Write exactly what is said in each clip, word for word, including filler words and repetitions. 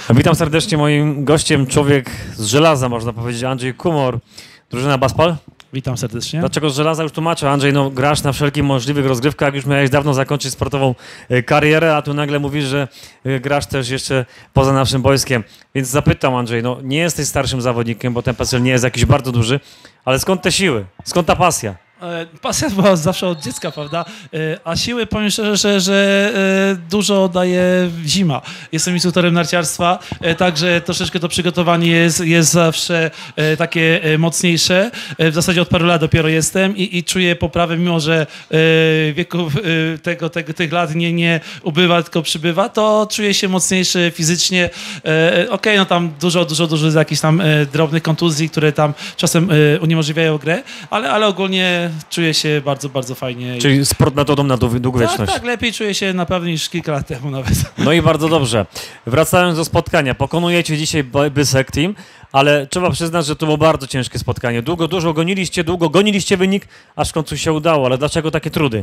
Witam serdecznie, moim gościem człowiek z żelaza, można powiedzieć, Andrzej Kumor, drużyna Baspal. Witam serdecznie. Dlaczego z żelaza? Już tłumaczę. Andrzej, no grasz na wszelkich możliwych rozgrywkach, już miałeś dawno zakończyć sportową e, karierę, a tu nagle mówisz, że e, grasz też jeszcze poza naszym boiskiem. Więc zapytam, Andrzej, no nie jesteś starszym zawodnikiem, bo ten PESEL nie jest jakiś bardzo duży, ale skąd te siły? Skąd ta pasja? Pasja była zawsze od dziecka, prawda? A siły, powiem szczerze, że, że dużo daje zima. Jestem instruktorem narciarstwa, także troszeczkę to przygotowanie jest, jest zawsze takie mocniejsze. W zasadzie od paru lat dopiero jestem i, i czuję poprawę, mimo że wieku tego, tego, tych lat nie, nie ubywa, tylko przybywa, to czuję się mocniejszy fizycznie. Okej, okay, no tam dużo, dużo, dużo jakichś tam drobnych kontuzji, które tam czasem uniemożliwiają grę, ale, ale ogólnie czuję się bardzo, bardzo fajnie. Czyli sport metodą na długowieczność. Tak, tak, lepiej czuję się naprawdę niż kilka lat temu nawet. No i bardzo dobrze. Wracając do spotkania, pokonujecie dzisiaj Bysek Team, ale trzeba przyznać, że to było bardzo ciężkie spotkanie. Długo, dużo goniliście, długo goniliście wynik, aż w końcu się udało, ale dlaczego takie trudy?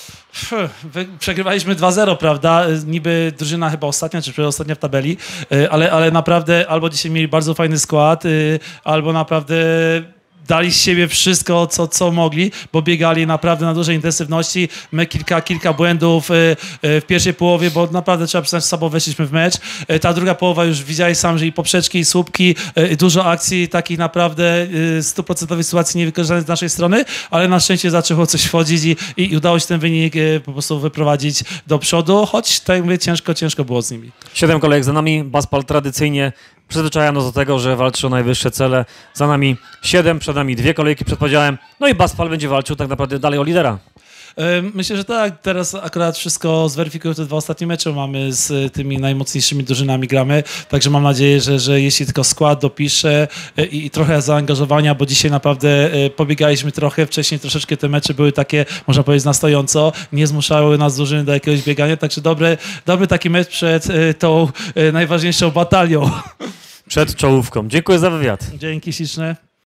Przegrywaliśmy dwa zero, prawda? Niby drużyna chyba ostatnia, czy przedostatnia w tabeli, ale, ale naprawdę albo dzisiaj mieli bardzo fajny skład, albo naprawdę dali z siebie wszystko, co, co mogli, bo biegali naprawdę na dużej intensywności. My kilka, kilka błędów w pierwszej połowie, bo naprawdę trzeba przyznać, słabo weszliśmy w mecz. Ta druga połowa już widziałeś sam, że i poprzeczki, i słupki, dużo akcji, takich naprawdę stuprocentowej sytuacji niewykorzystanych z naszej strony, ale na szczęście zaczęło coś wchodzić i, i udało się ten wynik po prostu wyprowadzić do przodu, choć tak jak mówię, ciężko, ciężko było z nimi. Siedem kolejek za nami, Baspal tradycyjnie przyzwyczaja nas do tego, że walczy o najwyższe cele. Za nami siedem, przed nami dwie kolejki przed podziałem. No i Baspal będzie walczył tak naprawdę dalej o lidera. Myślę, że tak. Teraz akurat wszystko zweryfikują te dwa ostatnie mecze. Mamy z tymi najmocniejszymi drużynami gramy. Także mam nadzieję, że, że jeśli tylko skład dopisze i, i trochę zaangażowania, bo dzisiaj naprawdę pobiegaliśmy trochę. Wcześniej troszeczkę te mecze były takie, można powiedzieć, na stojąco. Nie zmuszały nas drużyny do jakiegoś biegania. Także dobry, dobry taki mecz przed tą najważniejszą batalią. Przed czołówką. Dziękuję za wywiad. Dzięki śliczne.